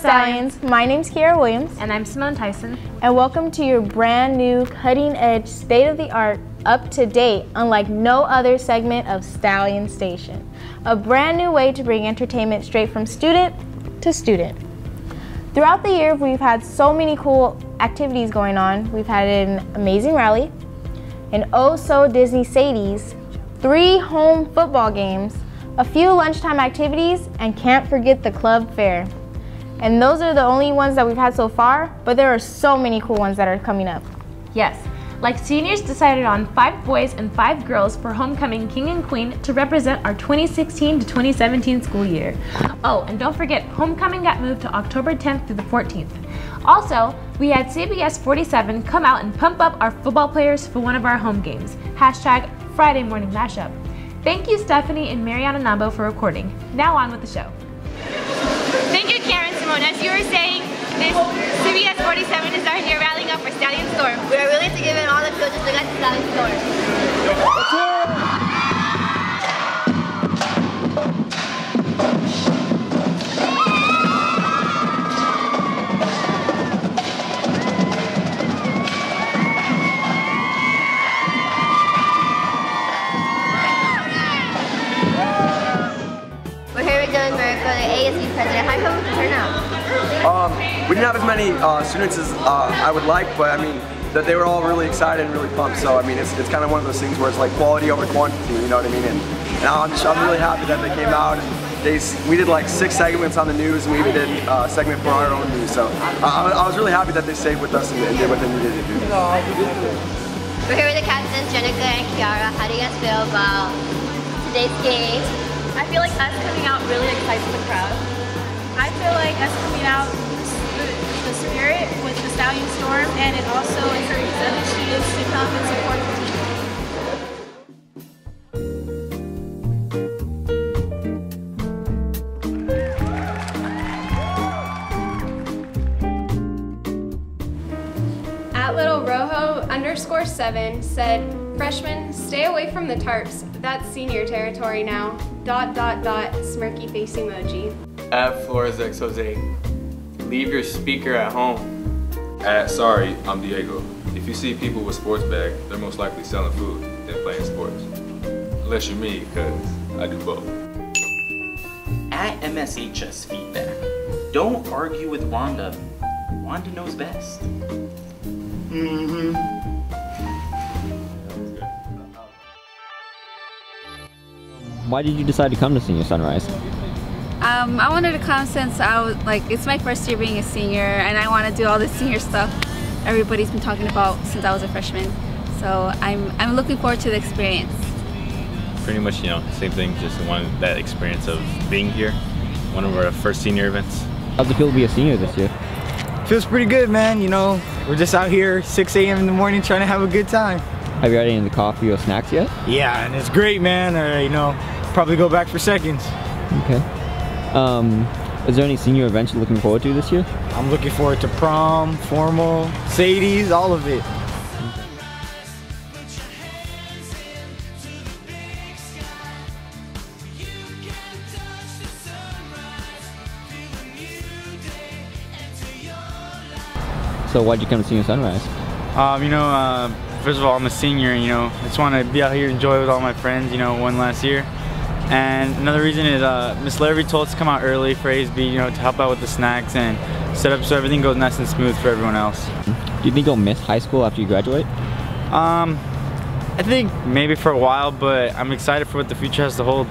Stallions. My name's Kiara Williams. And I'm Simone Tyson. And welcome to your brand new, cutting-edge, state-of-the-art, up-to-date, unlike no other segment of Stallion Station. A brand new way to bring entertainment straight from student to student. Throughout the year, we've had so many cool activities going on. We've had an amazing rally, an oh-so-Disney Sadies, 3 home football games, a few lunchtime activities, and can't forget the club fair. And those are the only ones that we've had so far, but there are so many cool ones that are coming up. Yes, like seniors decided on 5 boys and 5 girls for homecoming king and queen to represent our 2016 to 2017 school year. Oh, and don't forget, homecoming got moved to October 10th through the 14th. Also, we had CBS 47 come out and pump up our football players for one of our home games. Hashtag Friday Morning Mashup. Thank you, Stephanie and Mariana Nambo, for recording. Now on with the show. Thank you, Karen Simone. As you were saying, this CBS 47 is out here rallying up for Stallion Storm. We are willing to give it all the field just to get to Stallion Storm. President, how come the turnout? We didn't have as many students as I would like, but I mean, that they were all really excited and really pumped. So I mean, it's kind of one of those things where it's like quality over quantity, you know what I mean? And I'm really happy that they came out. And we did like 6 segments on the news, and we even did a segment for our own news. So I was really happy that they stayed with us and did what they needed to do. We're here with the captains, Jenica and Kiara. How do you guys feel about today's game? I feel like us coming out really excites the crowd. I feel like us coming out the spirit with the Stallion Storm, and it also encourages other students to come and support the team. At Little Rojo _7 said, "Freshmen, stay away from the tarps. That's senior territory now. ... Smirky face emoji." At Flores X Jose, leave your speaker at home. At Sorry, I'm Diego. If you see people with sports bag, they're most likely selling food than playing sports. Unless you're me, because I do both. At MSHS Feedback, don't argue with Wanda. Wanda knows best. Why did you decide to come to Senior Sunrise? I wanted to come since it's my first year being a senior, and I want to do all the senior stuff everybody's been talking about since I was a freshman. So I'm looking forward to the experience. Pretty much, same thing, just wanted that experience of being here. One of our first senior events. How's it feel to be a senior this year? Feels pretty good, man. We're just out here 6 a.m. in the morning trying to have a good time. Have you had any of the coffee or snacks yet? Yeah, and it's great, man. Probably go back for seconds. Okay. Is there any senior events you're looking forward to this year? I'm looking forward to prom, formal, Sadies, all of it. So why'd you come to Senior Sunrise? First of all, I'm a senior, I just want to be out here and enjoy with all my friends, one last year. And another reason is Miss Larrabee told us to come out early for ASB, to help out with the snacks and set up so everything goes nice and smooth for everyone else. Do you think you'll miss high school after you graduate? I think maybe for a while, but I'm excited for what the future has to hold.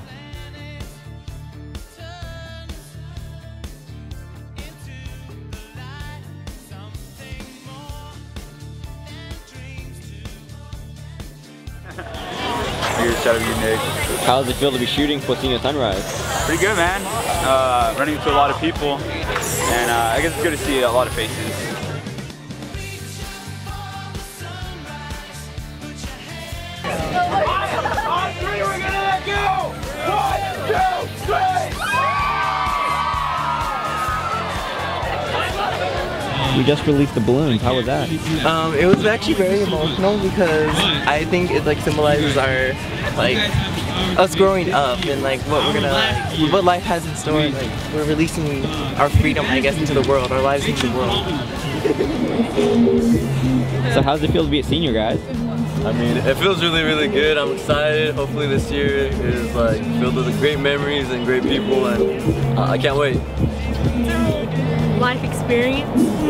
How does it feel to be shooting for Senior Sunrise? Pretty good, man. Running into a lot of people, and I guess it's good to see a lot of faces. On 3, we're gonna let go! 1, 2, 3! You just released the balloons. How was that? It was actually very emotional because I think it symbolizes our us growing up and like what we're gonna what life has in store. Like we're releasing our freedom, I guess, into the world, our lives into the world. So how does it feel to be a senior, guys? I mean, it feels really, really good. I'm excited. Hopefully this year is like filled with great memories and great people, and I can't wait. Life experience.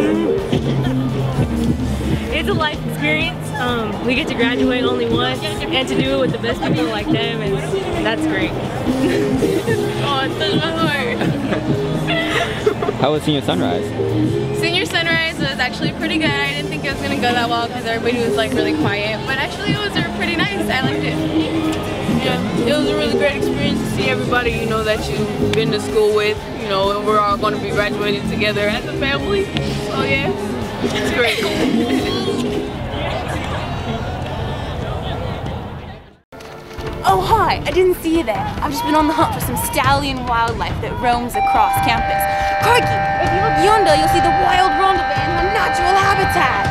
It's a life experience. We get to graduate only once, and to do it with the best people like them, and that's great. Oh, it touched my heart. How was senior sunrise? Senior sunrise was actually pretty good. I didn't think it was gonna go that well because everybody was like really quiet, but actually it was pretty nice. I liked it. Yeah, it was a really great experience to see everybody, you know, that you've been to school with, you know, and we're all going to be graduating together as a family. So yeah, it's great. Oh hi, I didn't see you there. I've just been on the hunt for some stallion wildlife that roams across campus. Crikey, if you look yonder, you'll see the wild rondabat in her natural habitat.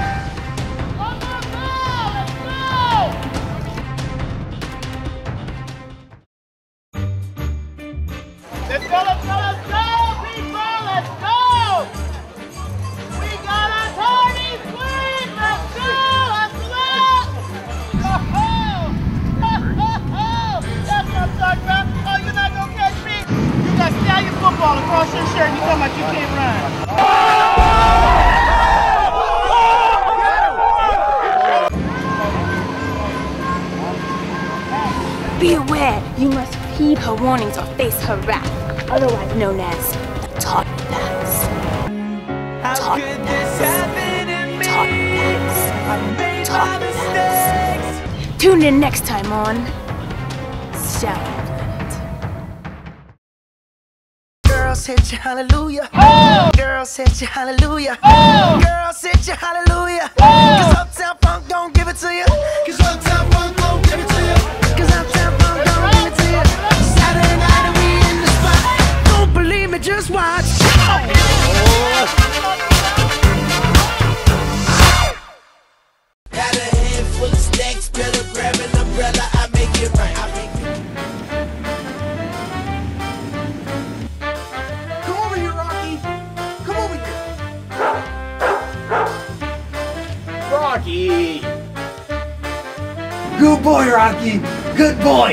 Let's go, let's go, let's go, people, let's go! We got a party queen, let's go, let's go! Ho-ho! Ho-ho-ho! That's what I'm talking about. Oh, you're not gonna catch me? You got Stallion football across your shirt and you talking about you can't run. Beware, you must heed her warnings or face her wrath, otherwise known as Toddbacks. Toddbacks. Tune in next time on Stallion. Girls hit you hallelujah. Oh! Girls hit you hallelujah. Oh! Girls hit you hallelujah. Oh! Cause Uptown Funk don't give it to you. Cause Uptown Funk don't give it to you. Cause Uptown Funk don't give it to you. Saturday night and we in the spot. Don't believe me, just watch. Got a handful of stacks, better grab an umbrella. I make it right. Come over here, Rocky. Come over here. Rocky. Good boy, Rocky. Good boy.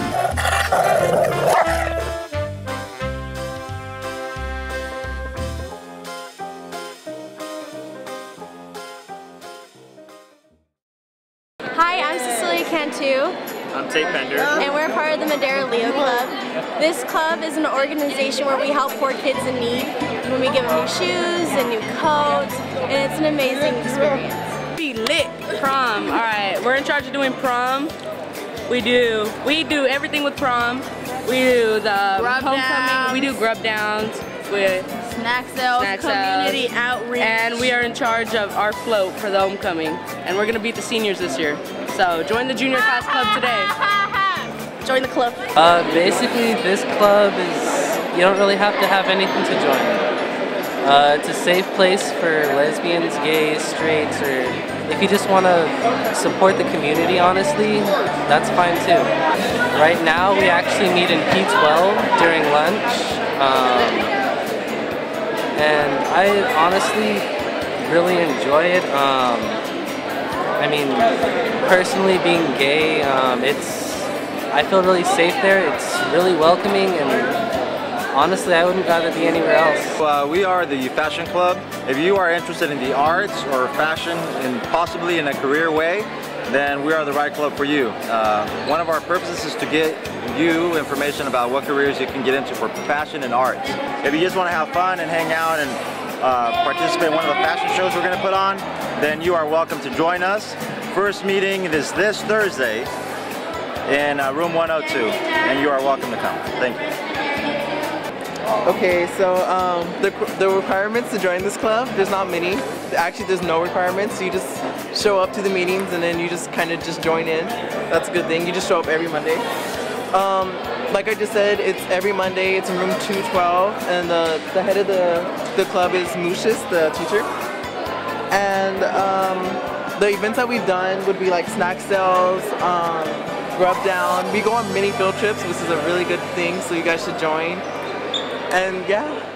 Hi, I'm Cecilia Cantu, I'm Tate Bender. and we're part of the Madera Leo Club. This club is an organization where we help poor kids in need, when we give them new shoes and new coats, and it's an amazing experience. Be lit. Prom. Alright, we're in charge of doing prom. We do everything with prom. We do the homecoming, we do grub downs with Snack sales, community outreach. And we are in charge of our float for the homecoming. And we're gonna beat the seniors this year. So join the junior class club today. Join the club. Basically this club is, you don't really have to have anything to join. It's a safe place for lesbians, gays, straights, or if you just want to support the community, honestly, that's fine too. Right now we actually meet in P12 during lunch. And I honestly really enjoy it. I mean, personally being gay, I feel really safe there. It's really welcoming, and honestly, I wouldn't rather be anywhere else. We are the Fashion Club. If you are interested in the arts or fashion, and possibly in a career way, then we are the right club for you. One of our purposes is to get you information about what careers you can get into for fashion and arts. If you just want to have fun and hang out and participate in one of the fashion shows we're going to put on, then you are welcome to join us. First meeting is this Thursday in room 102, and you are welcome to come. Thank you. Okay, so the requirements to join this club, there's not many. Actually, there's no requirements. You just show up to the meetings and then you just kind of just join in. That's a good thing. You just show up every Monday. Like I just said, it's every Monday. It's in room 212, and the head of the club is Mushis, the teacher. And the events that we've done would be like snack sales, Grub Down. We go on mini field trips, which is a really good thing, so you guys should join. And yeah.